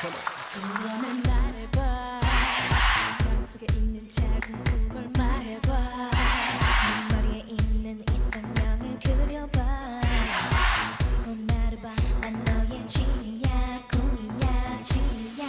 소원을 말해봐. 마음속에 있는 작은 꿈을 말해봐. 네 머리에 있는 이상형을 그려봐. 그리고 나를 봐. 난 너의 진이야, 꿈이야, 진이야.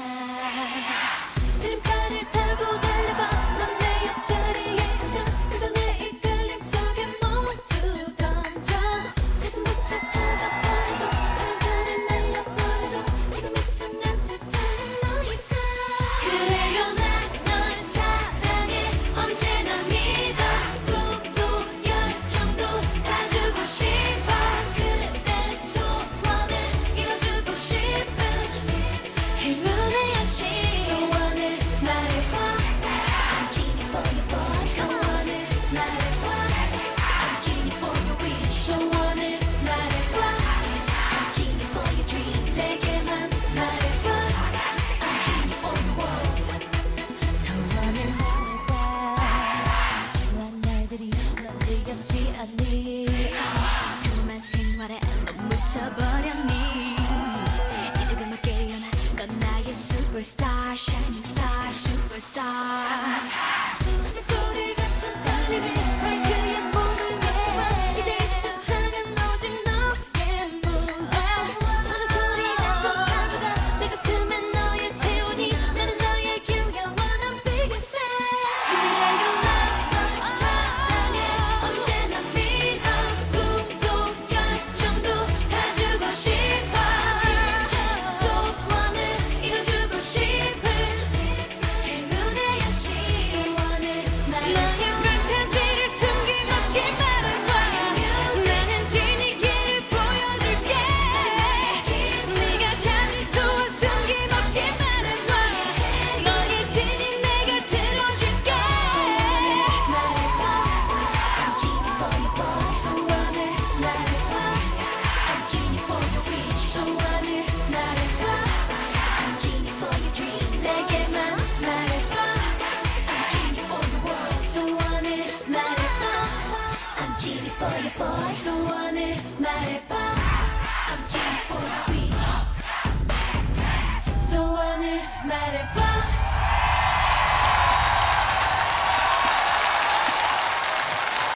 드림카를 타고 달려봐. 넌 내 옆자리에 앉아. 그저 내 이끌림 속에 모두 던져. 가슴 벅차 터져버려도 바람결에 날려버려도 지금 이 순간 세상은 너니까. 그래요 난 널 사랑해 언제나 믿어. 꿈도 열정도 다 주고 싶어. 그대 소원을 이뤄주고 싶은 행운의 여신. 소원을 말해봐. I'm genie for your boy. 소원을 말해봐. I'm genie for your wish. 소원을 말해봐. I'm genie for your dream. 내게만 말해봐. I'm genie for your world. 소원을 말해봐. 지난 날들이 넌 지겹지 않니? 평범한 생활에 넌 묻혀버렸니? 이제 그만 깨어나. 넌 나의 superstar, shining star, superstar.